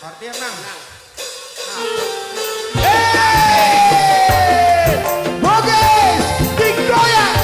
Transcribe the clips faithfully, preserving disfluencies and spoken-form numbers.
Artinya nang. Nang. Hey! Bogis! Digoyang!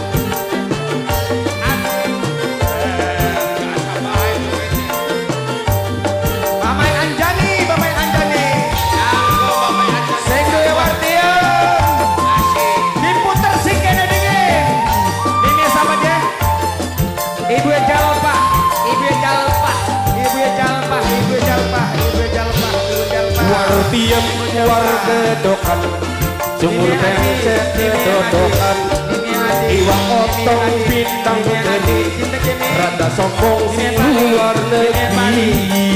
Bamai Anjani, Bamai Anjani. Senggo ya Wartia. Diputer sing kene dingin. Ini sama dia. Ibu ya jalpa, ibu ya jalpa, ibu ya jalpa, ibu ya jalpa, ibu ya jalpa, ibu ya jalpa. Wartiem warga dokan, sumur pencet dodokan, iwak otong bintang gede, rada sombong si luar negeri.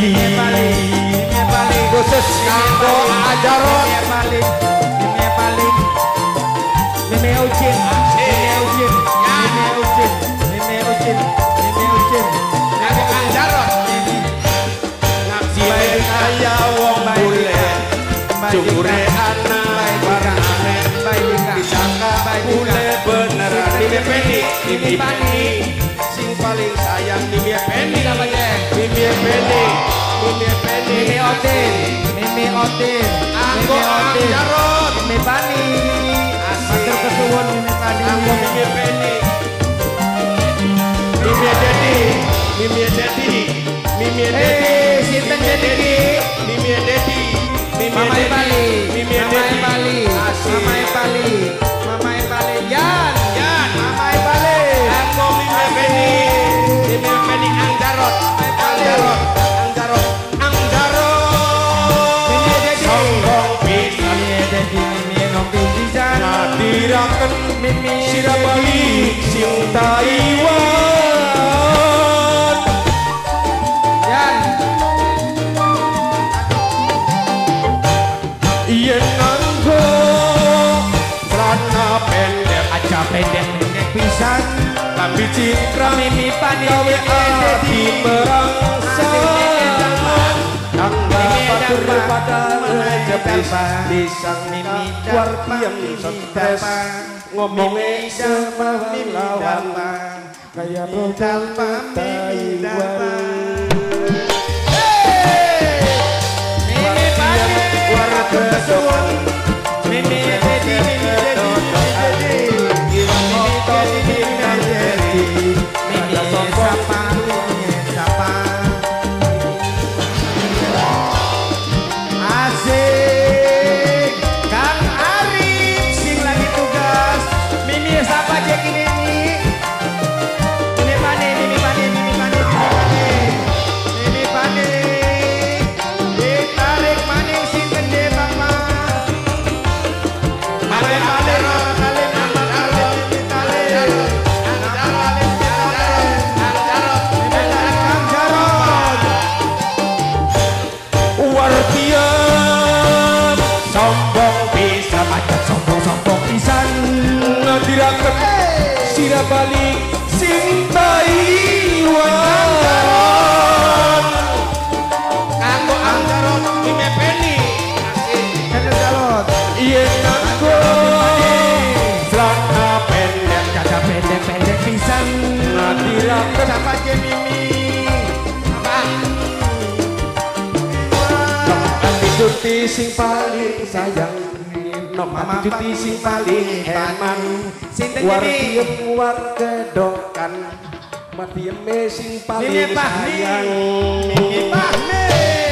Khusus kanggo ajaran. Ini paling, ini paling, ini ucin, ini ucin, ini ucin, ini ucin, ini ucin. Nanti anjaron, ini ngaji Kaya wong bule, cumure anak barangane, disangka bule bener. Mimi Penny, Mimi Penny, sing paling sayang Mimi Penny. Mimi Penny, Mimi Penny, Mimi Otin, Mimi Otin, Anggo Anjaron, Mimi Pani, matur kesuwun Mimi Pani, Anggo Mimi Penny, Mimi Dedi, Mimi Dedi, Mimi Dedi, eh sinten jadi ki, Mimi Dedi, Mimi Mama Dedi, Ipali, Mimi Mama Dedi, Ipali, Asik. Mama Ipali, Mama Ipali, Yan, Yan, Mama Ipali, Anggo Mimi Penny, Mimi Penny Angjarot, Angjarot, Angjarot, Angjarot, Mimi Dedi, sombong pisan. Mimi Dedi, Mimi Nompi Pisan, Ngadiraken Mimi sira balik sing Taiwan. Yan, Yen nganggo celana pendek aja pendek pendek pisan, tapi cingkrang Mimi Pani, gawe Mimi ati Dedi, merangsak. Tangga batur pada jepis disang Mimi wartiem stres ngomongnya sama lawan kayak produk Taiwan. Mimi Pani, Warga doang Mimi Dedi, Mimi Dedi, Mimi Dedi, Mimi Sapa, Mimi Sapa. Asik, Kang Arif sing lagi tugas. Mimi Sapa cek ini nih. Mimi Pani, Mimi Pani, Mimi Pani, Mimi Pani, Mimi Pani. Ditarik maning sing gede Bapak. Mami Pani, Mama Kali, Mama Kali, Mimi Kali. Mama Kali, Mimi Kali. Mimi Kali, Kang Jarod. Wartiem sombong pisan Aja sombong-sombong pisan. ngadiraken sira balik sing Taiwan. Kanggo Anggarot, Mimi Penny. Kanggo Jarod. Yen nganggo celana pendek Kata pendek-pendek pisan. ngadiraken Siapa aja Mimi? Apa? Ati cuti sing paling sayang, nom ati cuti sing paling eman. Sinten Wartiem jadi? warga dokan, Wartiem sing Mimi paling Fahmi. sayang. Mimi Fahmi.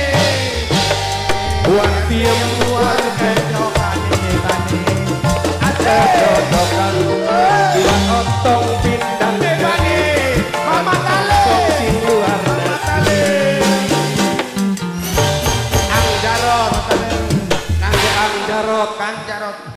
Wartiem warga Dokan Mimi Fahmi. dodokan, iwak otong pindang Mimi Fahmi. Mama Kale. sing luar negeri. Anggarot. Kangge Angjarot Kang Jarot.